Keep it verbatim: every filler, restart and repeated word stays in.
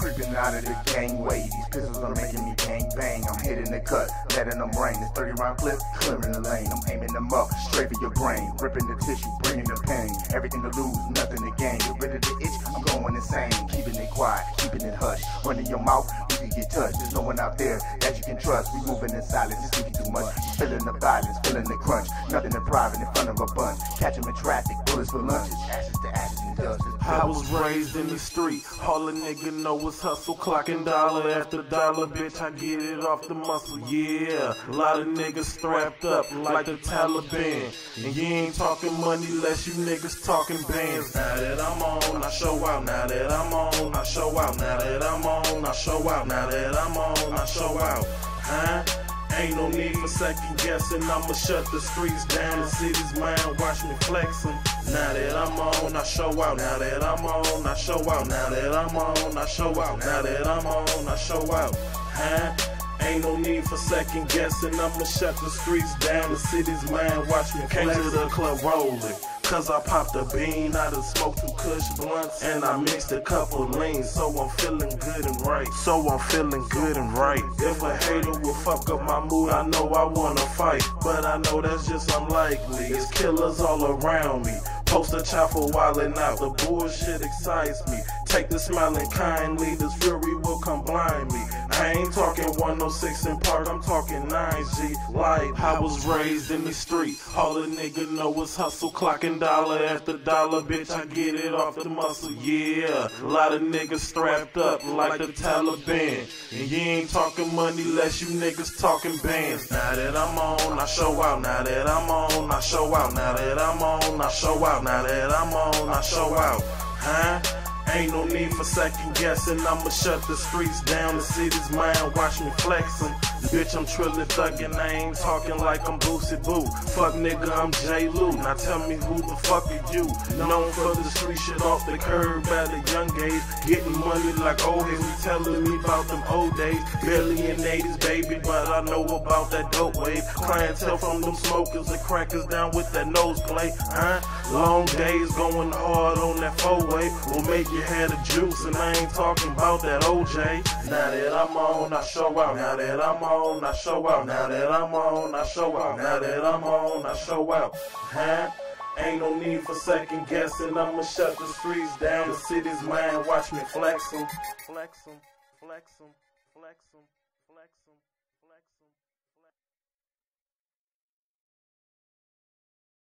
Creeping out of the gangway, these pistols are making me gang bang. I'm hitting the cut, letting them rain. This thirty round clip, clearing the lane. I'm aiming them up, straight for your brain. Ripping the tissue, bringing the pain. Everything to lose, nothing to gain. Get rid of the itch, I'm going insane. Keeping it quiet, keeping it hush. Running your mouth, you can get touched. There's no one out there that you can trust. We moving in silence, it's thinking too much. Feeling the violence, feeling the crunch. Nothing in private in front of a bunch. Catch them in traffic, bullets for lunches. Ashes to ashes and dust. I was raised in the street, all a nigga know is hustle, clocking dollar after dollar, bitch, I get it off the muscle, yeah. A lot of niggas strapped up like the Taliban, and you ain't talking money unless you niggas talking bands. Now that I'm on, I show out, now that I'm on, I show out, now that I'm on, I show out, now that I'm on, I show out, huh? Ain't no need for second guessing, I'ma shut the streets down, the city's mine, watch me flexing. Now that I'm on, I show out, now that I'm on, I show out, now that I'm on, I show out, now that I'm on, I show out, huh? Ain't no need for second guessing, I'ma shut the streets down, the city's mine, watch me flexing. Came to the club rolling, cause I popped a bean, I done smoked two kush blunts, and I mixed a couple leans, so I'm feeling good and right, so I'm feeling good and right. If a hater will fuck up my mood, I know I wanna fight, but I know that's just unlikely, it's killers all around me. Post a chopper wildin' out, the bullshit excites me. Take the smiling kindly, this fury will come blind me. I ain't talking one oh six in Park, I'm talking nine G. Like, I was raised in the street, all a nigga know is hustle, clocking dollar after dollar, bitch, I get it off the muscle, yeah. A lot of niggas strapped up like the Taliban, and you ain't talking money unless you niggas talking bands. Now that I'm on, I show out, now that I'm on, I show out, now that I'm on, I show out, now that I'm on, I show out, huh? Ain't no need for second guessing, I'ma shut the streets down, the city's mine, watch me flexing. Bitch, I'm trillin' thuggin', I ain't talking like I'm Boosie Boo. Fuck nigga, I'm J. Lou, now tell me who the fuck are you? Known for the street shit off the curb at a young age, getting money like old heads, he telling me about them old days. Barely in eighties, baby, but I know about that dope wave. Clientele from them smokers and crackers down with that nose plate, huh? Long days going hard on that four-way will make your head a juice, and I ain't talking about that O J. Now that I'm on, I show out, now that I'm on, I show out, now that I'm on, I show out, now that I'm on, I show out, huh? Ain't no need for second guessing, I'ma shut the streets down, the city's mine, watch me flex 'em, flex 'em, flex 'em, flex 'em, flex 'em, flex 'em.